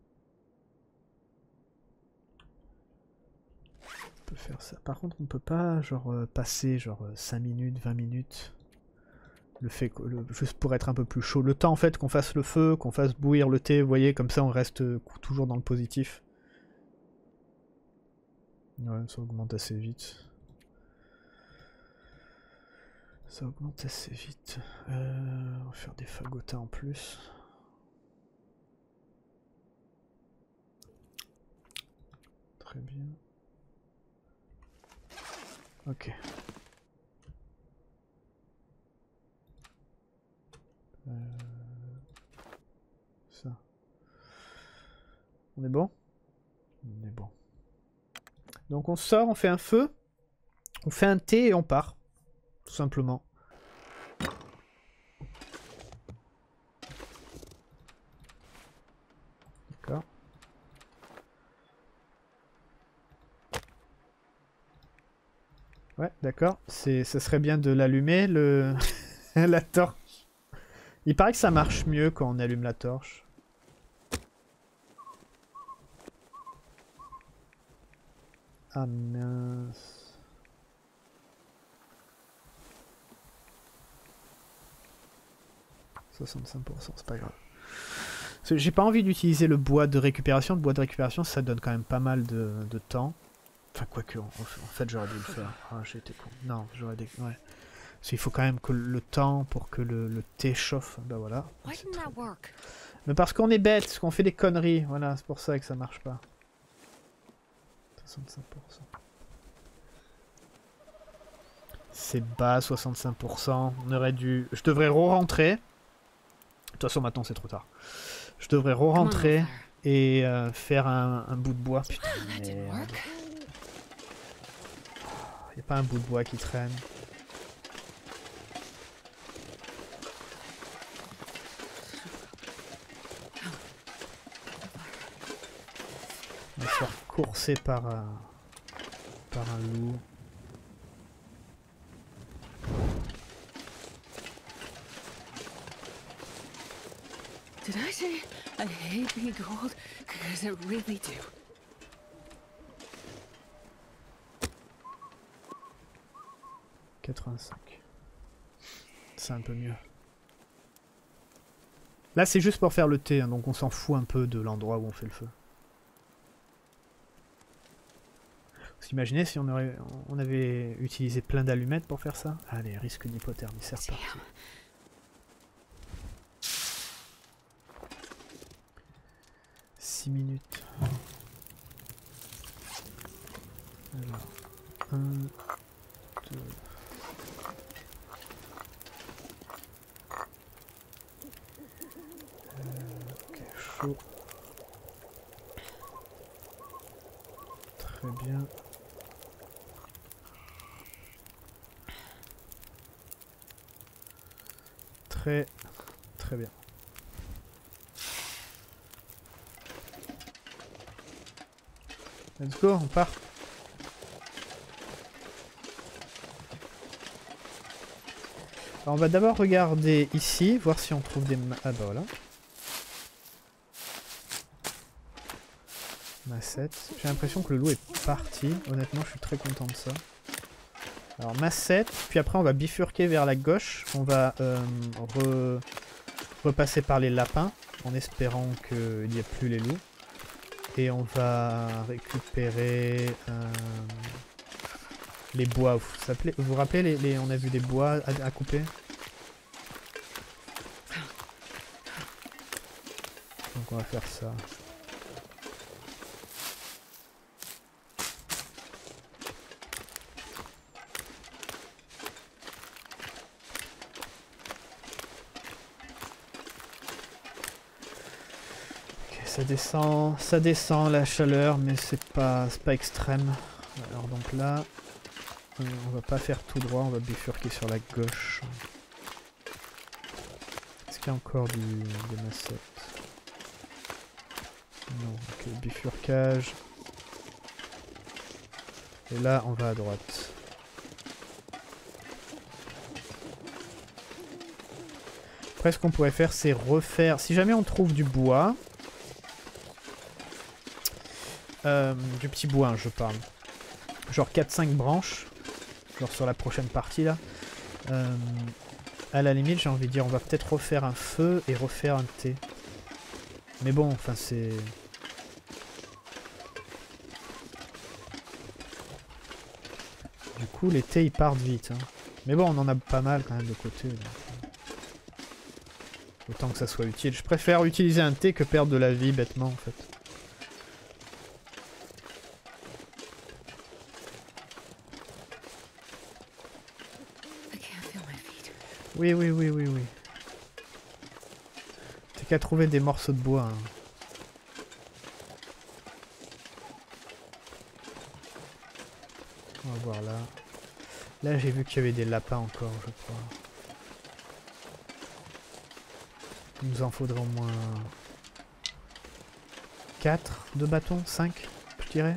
On peut faire ça. Par contre, on peut pas genre euh, passer genre cinq minutes, vingt minutes. Le fait que, le, juste pour être un peu plus chaud. Le temps en fait qu'on fasse le feu, qu'on fasse bouillir le thé, vous voyez, comme ça on reste euh, toujours dans le positif. Ouais, ça augmente assez vite. Ça augmente assez vite. Euh, on va faire des fagotas en plus. Très bien. Ok. Euh, ça. On est bon? On est bon. Donc on sort, on fait un feu, on fait un thé et on part. Tout simplement. D'accord. Ouais, d'accord. C'est, ça serait bien de l'allumer, le... la torche. Il paraît que ça marche mieux quand on allume la torche. Ah mince. soixante-cinq pour cent, c'est pas grave. J'ai pas envie d'utiliser le bois de récupération. Le bois de récupération, ça donne quand même pas mal de, de temps. Enfin, quoique, en, en fait, j'aurais dû le faire. Ah, j'ai été con. Non, j'aurais dû... Ouais. Parce qu'il faut quand même que le temps pour que le, le thé chauffe. Bah voilà. Mais parce qu'on est bête, parce qu'on fait des conneries. Voilà, c'est pour ça que ça marche pas. soixante-cinq pour cent. C'est bas, soixante-cinq pour cent. On aurait dû... Je devrais re-rentrer. De toute façon, maintenant, c'est trop tard. Je devrais re-rentrer et euh, faire un, un bout de bois. Putain, merde. Il n'y a pas un bout de bois qui traîne. On va se faire courser par, euh, par un loup. Did I say I hate being cold? Because I really do. quatre-vingt-cinq. C'est un peu mieux. Là c'est juste pour faire le thé, hein, donc on s'en fout un peu de l'endroit où on fait le feu. Vous imaginez si on, aurait, on avait utilisé plein d'allumettes pour faire ça? Allez, risque d'hypothermie, c'est reparti. six minutes. Alors, un, deux... Euh, ok, chaud. Très bien. Très, très bien. Let's go, on part. Alors on va d'abord regarder ici, voir si on trouve des... Ah bah voilà. Massette. J'ai l'impression que le loup est parti. Honnêtement, je suis très content de ça. Alors massette, puis après on va bifurquer vers la gauche. On va euh, re... repasser par les lapins, en espérant qu'il n'y ait plus les loups. Et on va récupérer euh, les bois. Vous vous, appelez, vous vous rappelez, les, les, on a vu des bois à, à couper. Donc on va faire ça. Ça descend, ça descend la chaleur, mais c'est pas, c'est pas extrême. Alors donc là, on va pas faire tout droit, on va bifurquer sur la gauche. Est-ce qu'il y a encore du, des massettes? Non, ok, bifurcage. Et là, on va à droite. Après, ce qu'on pourrait faire, c'est refaire... Si jamais on trouve du bois... Euh, du petit bois, hein, je parle. Genre quatre cinq branches. Genre sur la prochaine partie, là. Euh, à la limite, j'ai envie de dire, on va peut-être refaire un feu et refaire un thé. Mais bon, enfin, c'est... Du coup, les thés, ils partent vite. Hein. Mais bon, on en a pas mal, quand même, de côté. Donc... Autant que ça soit utile. Je préfère utiliser un thé que perdre de la vie, bêtement, en fait. Oui, oui, oui, oui, oui. T'as qu'à trouver des morceaux de bois. Hein. On va voir là. Là, j'ai vu qu'il y avait des lapins encore, je crois. Il nous en faudrait au moins... quatre de bâtons, cinq, je dirais.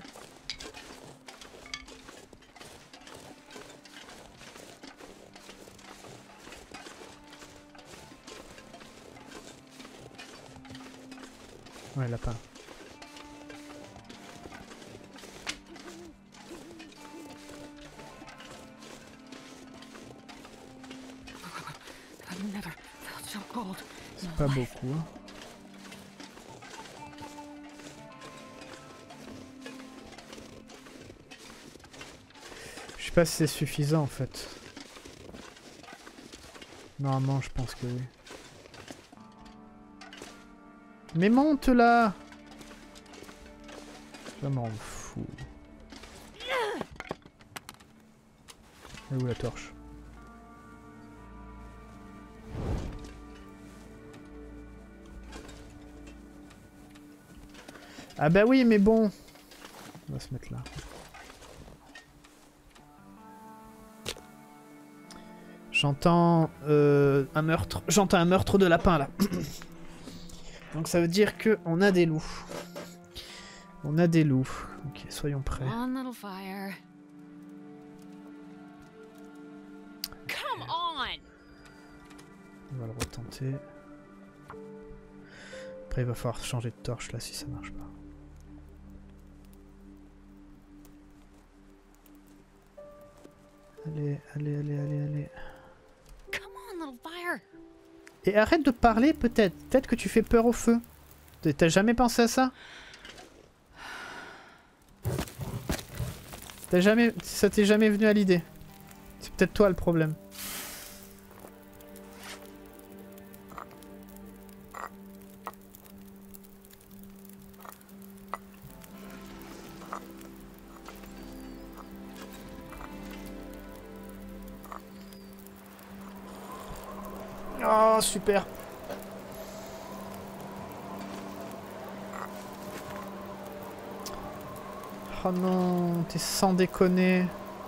Ouais, lapin. C'est pas beaucoup. Hein. Je sais pas si c'est suffisant en fait. Normalement, je pense que oui. Mais monte là! Je m'en fous. Et où la torche? Ah bah oui, mais bon. On va se mettre là. J'entends euh, un meurtre. J'entends un meurtre de lapin là. Donc ça veut dire que on a des loups. On a des loups. Ok, soyons prêts. On va le retenter. Après il va falloir changer de torche là si ça marche pas. Allez, allez, allez, allez, allez. Come on, little fire. Et arrête de parler, peut-être. Peut-être que tu fais peur au feu. T'as jamais pensé à ça? T'as jamais... Ça t'est jamais venu à l'idée? C'est peut-être toi le problème. Oh, super. Oh non, t'es sans déconner.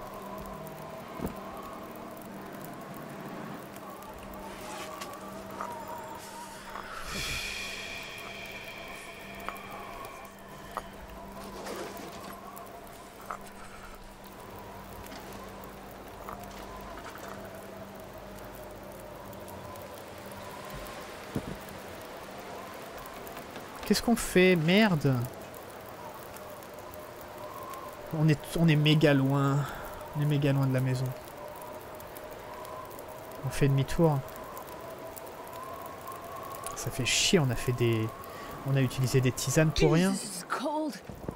Qu'est-ce qu'on fait? Merde. On est, on est méga loin. On est méga loin de la maison. On fait demi-tour. Ça fait chier, on a fait des... On a utilisé des tisanes pour rien. Jesus, it's cold.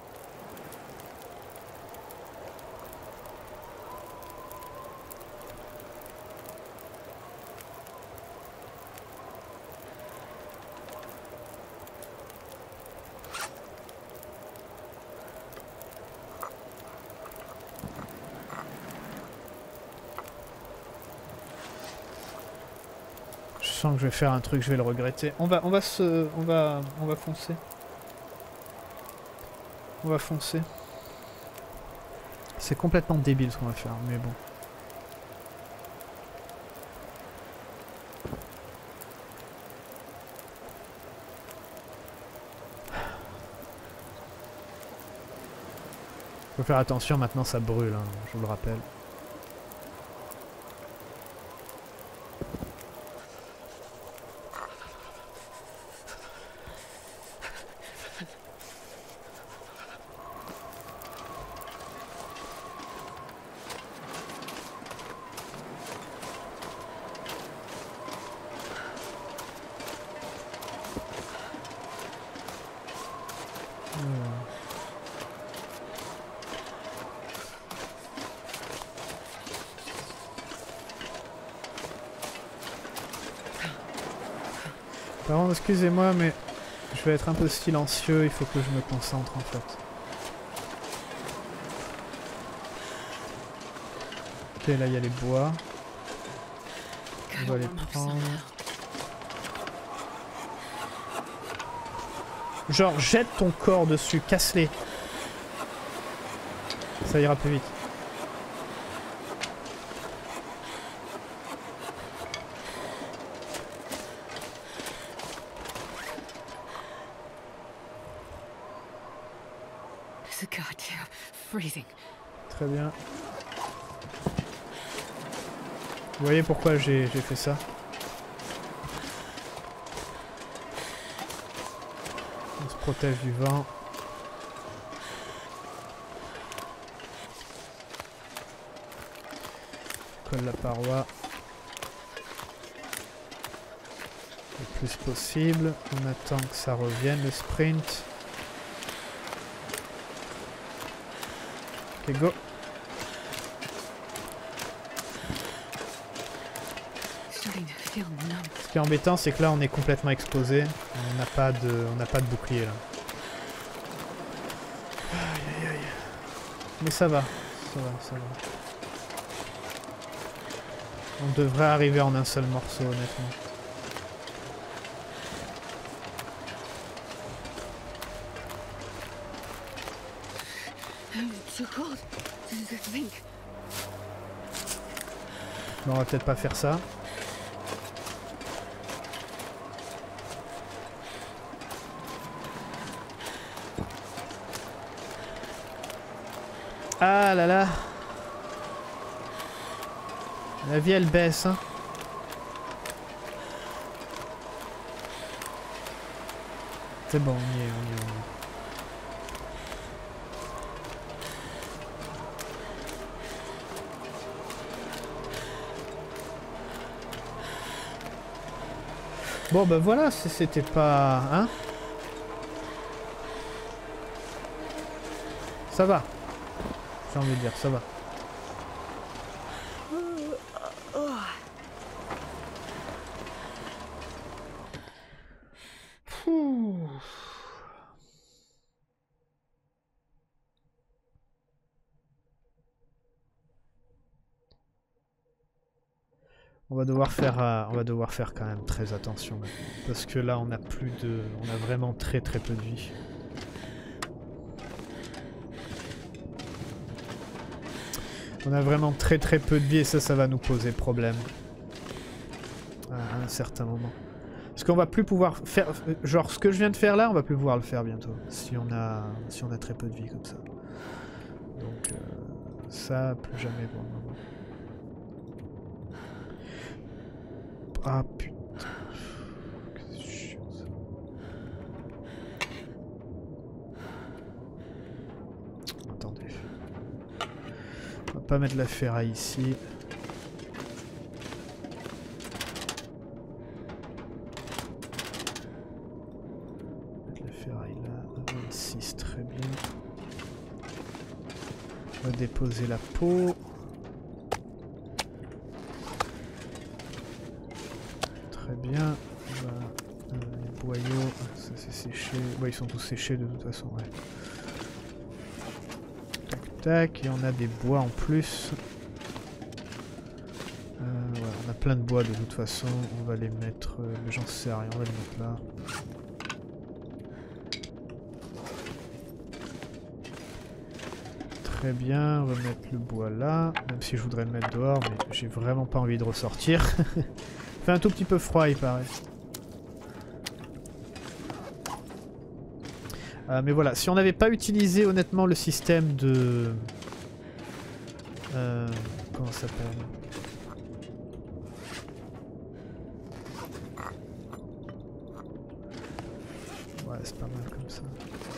Je sens que je vais faire un truc, je vais le regretter. On va, on va se, on va, on va foncer. On va foncer. C'est complètement débile ce qu'on va faire, mais bon. Faut faire attention, maintenant ça brûle, hein, je vous le rappelle. Pardon, excusez-moi, mais je vais être un peu silencieux, il faut que je me concentre en fait. Ok, là il y a les bois. On va les prendre. Genre, jette ton corps dessus, casse-les. Ça ira plus vite. Très bien. Vous voyez pourquoi j'ai fait ça? On se protège du vent. On colle la paroi le plus possible. On attend que ça revienne, le sprint. Ok, go. Ce qui est embêtant, c'est que là, on est complètement exposé. On n'a pas de, on n'a pas de bouclier là. Aïe, aïe, aïe. Mais ça va, ça va, ça va. On devrait arriver en un seul morceau, honnêtement. Bon, on va peut-être pas faire ça. Ah là là. La vie elle baisse, hein. C'est bon, on y est, on y est, on y est. Bon bah voilà, c'était pas... Hein? Ça va. J'ai envie de dire, ça va. Pouh. On va devoir faire, euh, on va devoir faire quand même très attention maintenant, parce que là on a plus de, on a vraiment très très peu de vie. On a vraiment très très peu de vie et ça, ça va nous poser problème à un certain moment. Parce qu'on va plus pouvoir faire, genre ce que je viens de faire là, on va plus pouvoir le faire bientôt, si on a, si on a très peu de vie comme ça. Donc euh, ça, plus jamais pour le moment. Ah putain. C'est chiant ça. Attendez. On va pas mettre la ferraille ici. Mettre la ferraille là. vingt-six, très bien. On va déposer la peau. Bien, bah, euh, les boyaux, ça c'est séché, bah, ils sont tous séchés de toute façon, ouais. Tac tac, et on a des bois en plus. Euh, ouais, on a plein de bois de toute façon, on va les mettre, euh, mais j'en sais rien, on va les mettre là. Très bien, on va mettre le bois là, même si je voudrais le mettre dehors, mais j'ai vraiment pas envie de ressortir. Il fait un tout petit peu froid, il paraît. Euh, mais voilà, si on n'avait pas utilisé honnêtement le système de... Euh, comment ça s'appelle? Ouais, c'est pas mal comme ça.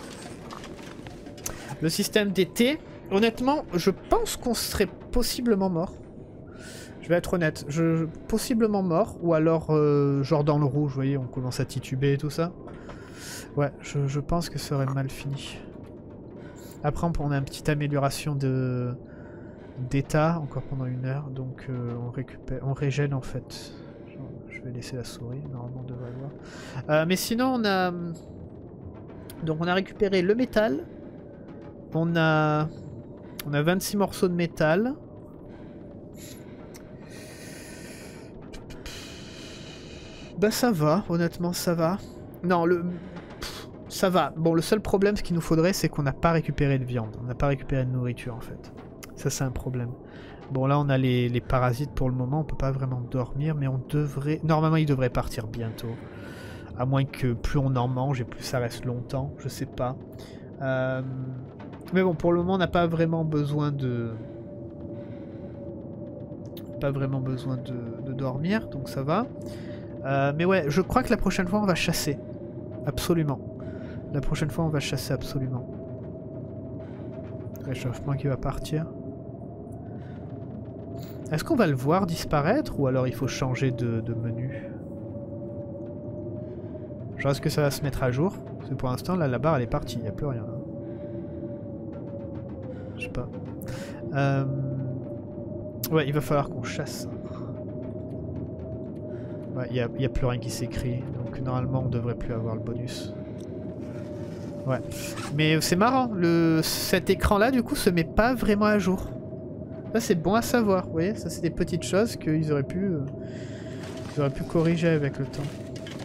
Le système d'été, honnêtement, je pense qu'on serait possiblement mort. Je vais être honnête, je, je possiblement mort, ou alors euh, genre dans le rouge, vous voyez, on commence à tituber et tout ça. Ouais, je, je pense que ça aurait mal fini. Après on a une petite amélioration de d'état, encore pendant une heure, donc euh, on récupère, on régène en fait. Je vais laisser la souris, normalement on devrait le voir. Euh, mais sinon on a... Donc on a récupéré le métal, on a, on a vingt-six morceaux de métal. Bah ça va, honnêtement ça va. Non, le... Pff, ça va. Bon, le seul problème, ce qu'il nous faudrait, c'est qu'on n'a pas récupéré de viande. On n'a pas récupéré de nourriture, en fait. Ça, c'est un problème. Bon, là, on a les, les parasites pour le moment. On peut pas vraiment dormir, mais on devrait... Normalement, ils devraient partir bientôt. À moins que plus on en mange et plus ça reste longtemps. Je sais pas. Euh... Mais bon, pour le moment, on n'a pas vraiment besoin de... Pas vraiment besoin de, de dormir, donc ça va. Euh, mais ouais, je crois que la prochaine fois on va chasser. Absolument. La prochaine fois on va chasser absolument. Réchauffement qui va partir. Est-ce qu'on va le voir disparaître ou alors il faut changer de, de menu? Genre est-ce que ça va se mettre à jour? Parce que pour l'instant là la barre elle est partie, il n'y a plus rien. Je sais pas. Euh... Ouais, il va falloir qu'on chasse. Ouais, il n'y a, a plus rien qui s'écrit, donc normalement on devrait plus avoir le bonus. Ouais, mais c'est marrant, le, cet écran là du coup se met pas vraiment à jour. Ça c'est bon à savoir, vous voyez, ça c'est des petites choses qu'ils auraient pu, euh, ils auraient pu corriger avec le temps.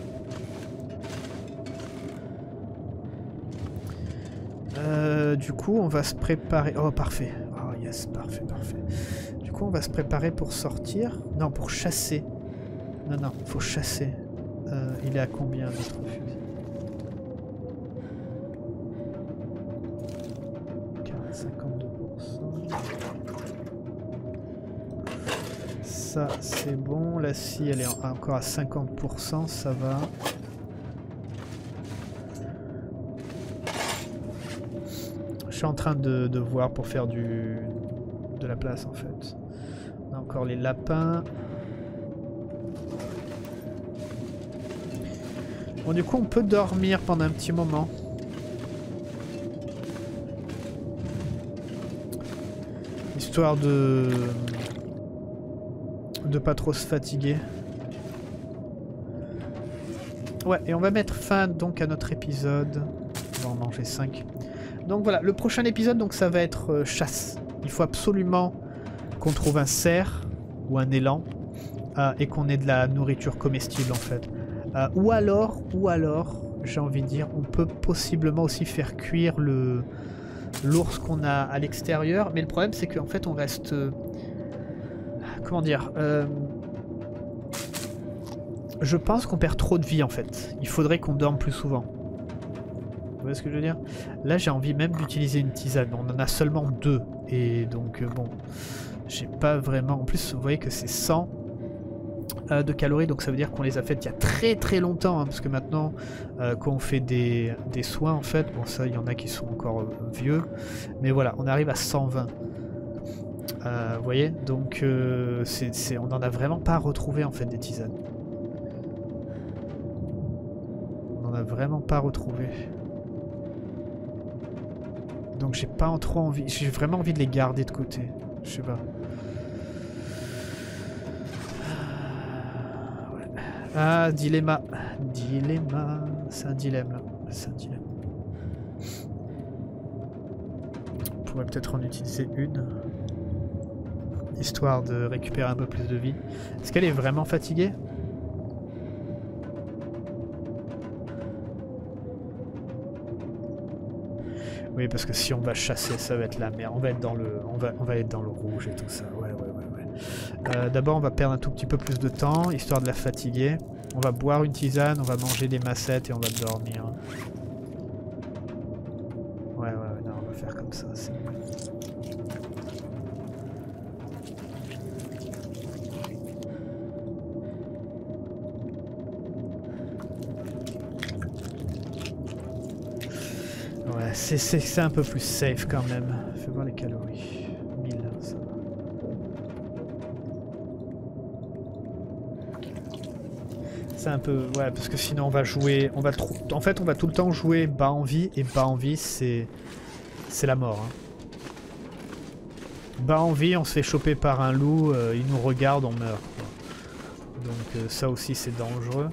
Euh, du coup on va se préparer, oh parfait, oh yes, parfait, parfait. Du coup on va se préparer pour sortir, non pour chasser. Non, non, faut chasser. Euh, il est à combien notre fusil? cinquante-deux pour cent. Ça, c'est bon. La scie, elle est encore à cinquante pour cent, ça va. Je suis en train de, de voir pour faire du de la place, en fait. On a encore les lapins. Bon, du coup, on peut dormir pendant un petit moment. Histoire de... de pas trop se fatiguer. Ouais, et on va mettre fin donc à notre épisode. On va en manger cinq. Donc voilà, le prochain épisode, donc ça va être euh, chasse. Il faut absolument qu'on trouve un cerf ou un élan euh, et qu'on ait de la nourriture comestible en fait. Euh, ou alors, ou alors, j'ai envie de dire, on peut possiblement aussi faire cuire le l'ours qu'on a à l'extérieur. Mais le problème, c'est qu'en fait, on reste... Euh, comment dire euh, je pense qu'on perd trop de vie en fait. Il faudrait qu'on dorme plus souvent. Vous voyez ce que je veux dire? Là, j'ai envie même d'utiliser une tisane. On en a seulement deux. Et donc, euh, bon, j'ai pas vraiment... En plus, vous voyez que c'est cent euh, de calories. Donc, ça veut dire qu'on les a faites il y a très très longtemps. Hein, parce que maintenant, euh, quand on fait des, des soins, en fait... Bon, ça, il y en a qui sont encore euh, vieux. Mais voilà, on arrive à cent vingt. Euh, vous voyez? Donc, euh, c'est, c'est, on n'en a vraiment pas retrouvé, en fait, des tisanes. On n'en a vraiment pas retrouvé. Donc j'ai pas en trop envie, j'ai vraiment envie de les garder de côté. Je sais pas. Ah, ouais. Ah, dilemma. Dilemma. C'est un dilemme là. C'est un dilemme. On pourrait peut-être en utiliser une. Histoire de récupérer un peu plus de vie. Est-ce qu'elle est vraiment fatiguée ? Oui, parce que si on va chasser, ça va être la merde. On va être dans le, on va, on va être dans le rouge et tout ça. Ouais, ouais, ouais, ouais. Euh, D'abord, on va perdre un tout petit peu plus de temps, histoire de la fatiguer. On va boire une tisane, on va manger des massettes et on va dormir. Ouais, ouais, ouais. Non, on va faire comme ça. C'est mieux. Ouais, c'est un peu plus safe quand même. Fais voir les calories. mille, ça va. C'est un peu... Ouais, parce que sinon on va jouer... On va trop... En fait, on va tout le temps jouer bas en vie. Et bas en vie, c'est... C'est la mort. Hein. Bas en vie, on se fait choper par un loup. Euh, il nous regarde, on meurt. Quoi. Donc euh, ça aussi, c'est dangereux.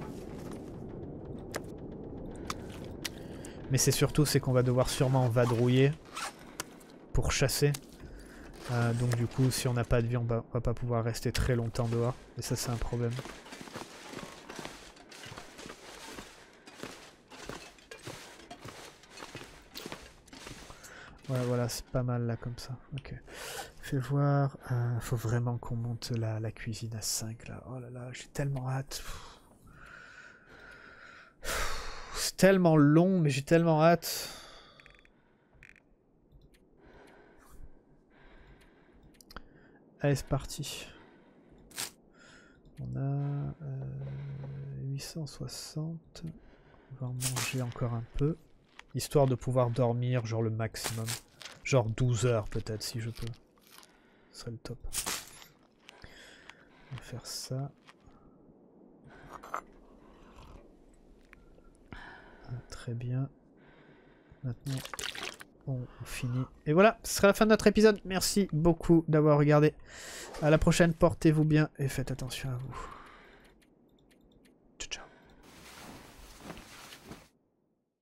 Mais c'est surtout c'est qu'on va devoir sûrement vadrouiller pour chasser. Euh, donc du coup, si on n'a pas de vie, on va, on va pas pouvoir rester très longtemps dehors. Et ça, c'est un problème. Voilà, voilà, c'est pas mal là comme ça. Ok. Fais voir. Euh, faut vraiment qu'on monte la, la cuisine à cinq là. Oh là là, j'ai tellement hâte. C'est tellement long, mais j'ai tellement hâte. Allez, c'est parti. On a euh, huit cent soixante. On va en manger encore un peu. Histoire de pouvoir dormir, genre le maximum. Genre douze heures peut-être, si je peux. Ce serait le top. On va faire ça. Ah, très bien. Maintenant, on finit. Et voilà, ce sera la fin de notre épisode. Merci beaucoup d'avoir regardé. À la prochaine, portez-vous bien et faites attention à vous.